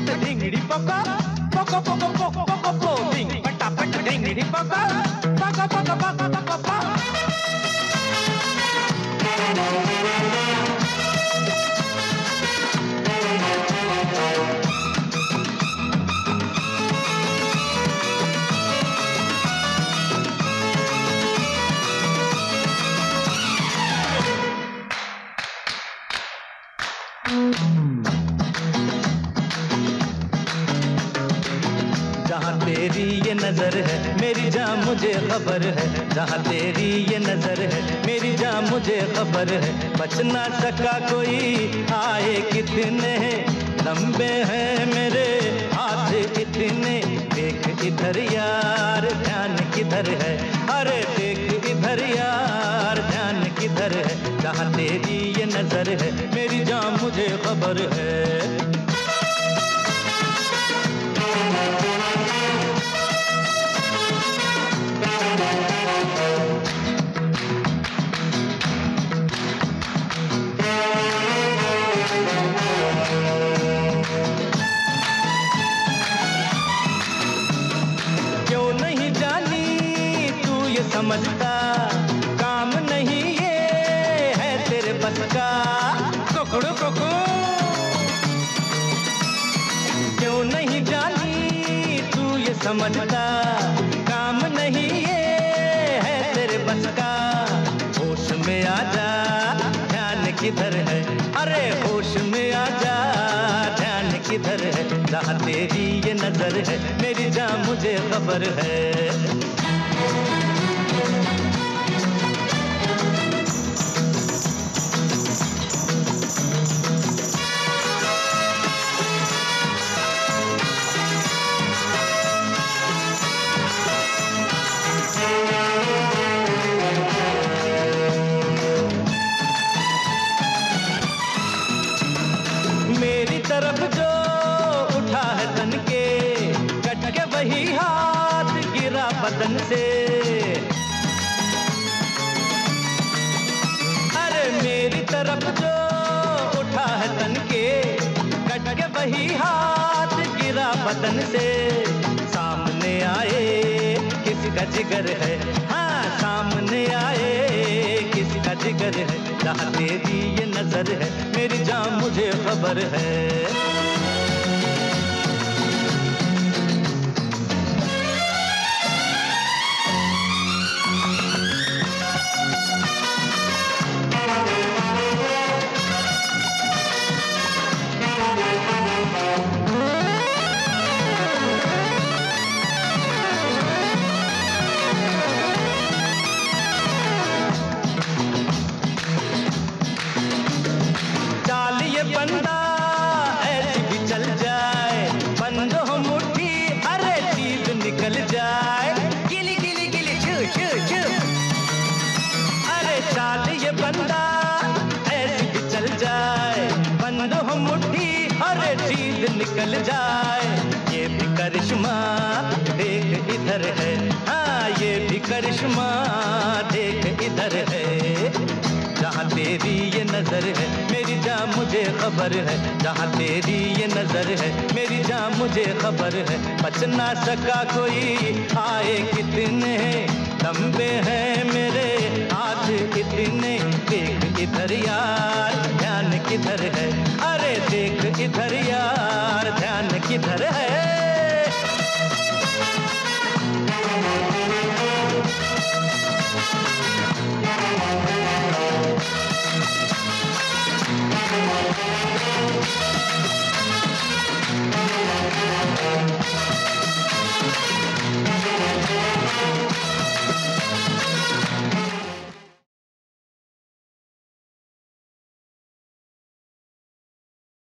पटापट ढिंगड़ी पोको पोको पोको पोको पोको पो डिंग पटापट ढिंगड़ी पोको पोको पोको पोको पोको पो। जहाँ तेरी ये नजर है मेरी जान मुझे खबर है, जहाँ तेरी ये नजर है मेरी जान मुझे खबर है। बच ना सका कोई आए कितने लंबे हैं मेरे हाथ इतने। देख इधर यार ध्यान किधर है, अरे देख इधर यार ध्यान किधर है। जहाँ तेरी ये नजर है मेरी जान मुझे खबर है। समझता काम नहीं ये है तेरे बस का। कुकड़ू कुकू क्यों नहीं जानी तू ये समझता काम नहीं ये है तेरे बस का। होश में आ जा ध्यान किधर है, अरे होश में आ जा ध्यान किधर है। जहाँ तेरी ये नजर है मेरी जान मुझे खबर है। तरफ जो उठा है तन के कट के वही हाथ गिरा बदन से। अरे मेरी तरफ जो उठा है तन के कट के वही हाथ गिरा बदन से। सामने आए किसका जिगर है, हाँ सामने आए किसका जिगर है। जहाँ तेरी ये नजर है मेरी जान मुझे खबर है। बंदा ऐसी भी चल जाए, बंद हो मुट्ठी अरे चीज निकल जाए। गिली गिली गिली छू छू छू, अरे चाल ये बंदा ऐसी भी चल जाए, बंद हो मुट्ठी अरे चीज निकल जाए। ये भी करिश्मा देख इधर है, हाँ ये भी करिश्मा देख इधर है। जहाँ तेरी ये नजर है मेरी जान मुझे खबर है, जहाँ तेरी ये नजर है मेरी जान मुझे खबर है। बच ना सका कोई आए कितने लंबे हैं मेरे हाथ इतने। देख इधर यार ध्यान किधर है, अरे देख इधर यार ध्यान किधर है।